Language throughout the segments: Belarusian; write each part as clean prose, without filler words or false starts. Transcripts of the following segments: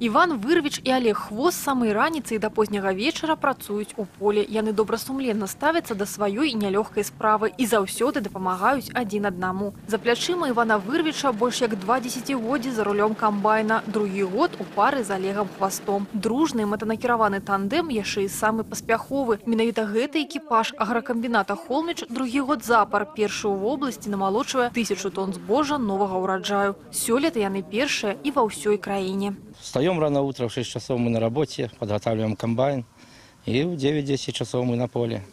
Іван Вырвіч і Олег Хвост з самої раніці і до познього вечора працюють у полі. Яны добрасумленна ставяться до своєї нелегкої справи і завсёды допомагають один одному. За плячима Івана Вырвіча больш як 2 десятигоддзі за рулем комбайна. Другі год у пары з Олегом Хвостом. Дружны мэтанакіраваны тандем яшчэ і самы паспяховы. Менавіта гэты экіпаж агракамбіната «Холміч» другі год запар першы ў вобласці намалочвае 1000 тонн збожжа новага ўраджаю. Сёлета яны першыя і ва ўсёй краіне. Встаем рано утром, в 6 часов мы на работе, подготавливаем комбайн. И в 9-10 часов мы на поле.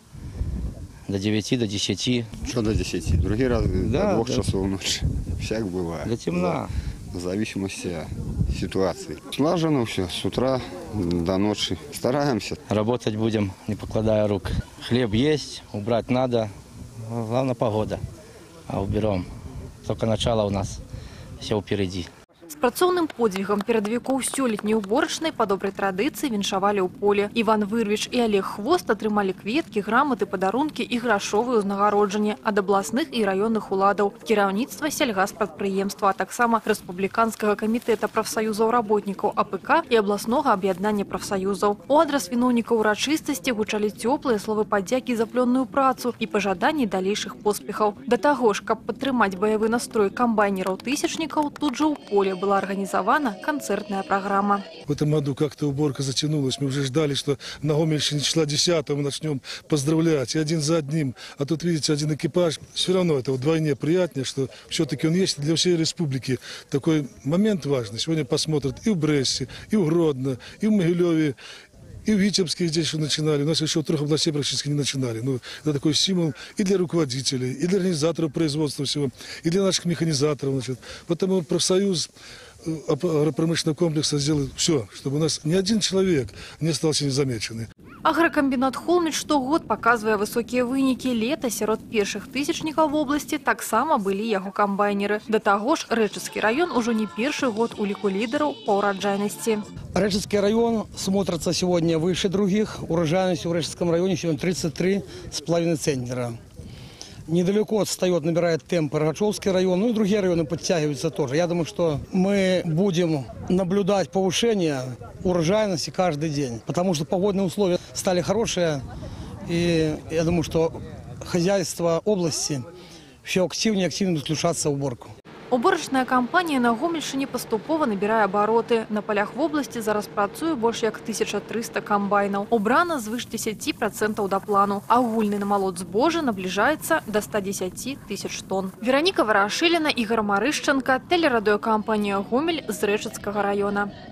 До 9, до 10. Что до 10? Другие раз да, до 2 часов ночи. Всяк бывает. До темна. В зависимости от ситуации. Слажено все, с утра до ночи. Стараемся. Работать будем, не покладая рук. Хлеб есть, убрать надо. Главное погода. А уберем. Только начало у нас. Все впереди. З працоўным подзвігам перадавікоў сёлетняй уборачнай па добрай традыцыі віншавалі ў поле. Іван Вырвіч і Олег Хвост атрымалі кветкі, граматы, падарункі і грашовыя ўзнагароджанні ад абласных і раённых уладаў, кіраўніцтва сельгаспрадпрыемства, а таксама рэспубліканскага камітэта прафсаюзаў работнікаў АПК і абласнога аб'яднання прафсаюзаў. У адрас віноўнікаў урачыстасці гучалі цёплыя словы падзякі за плённую працу і пажаданні далейшых поспехаў. Да таго ж, каб падтрымаць баявы настрой камбайнераў-тысячнікаў, тут жа ў поле была организована концертная программа. В этом году как-то уборка затянулась. Мы уже ждали, что на Гомельщине числа 10 мы начнем поздравлять. И один за одним. А тут, видите, один экипаж. Все равно это вдвойне приятнее, что все-таки он есть для всей республики. Такой момент важный. Сегодня посмотрят и в Бресте, и в Гродно, и в Могилеве, и в Витебске здесь что начинали. У нас еще в 3 областях практически не начинали. Ну, это такой стимул и для руководителей, и для организаторов производства всего, и для наших механизаторов. Значит. Потому профсоюз агропромышленного комплекса сделает все, чтобы у нас ни один человек не остался незамеченным. Агракамбінат «Холміч» штогод паказвае высокія вынікі. Лета сярод першых тысячнікаў вобласці таксама былі яго камбайнеры. Да таго ж Рэчыцкі район ужо не першы год у ліку лідараў па ўраджайнасці. Рэчыцкі район смотрится сегодня выше других. Урожайность в Рэчыцком районе сегодня 33,5 центнера. Недалеко отстает, набирает темп Рогачевский район, ну и другие районы подтягиваются тоже. Я думаю, что мы будем наблюдать повышение урожайности каждый день, потому что погодные условия стали хорошие. И я думаю, что хозяйство области все активнее и активнее будет включаться в уборку. Уборачная кампанія на Гомельшыне паступова набірае абароты. На полях вобласці зараз працуе больш як 1300 камбайнаў. Убрана звыш 10% да плану. Агульны намалот збожжа набліжаецца да 110 тысяч тонн. Вераніка Варашыліна, Ігор Марышченка, тэлерадыёкампанія «Гомель» з Рэчыцкага района.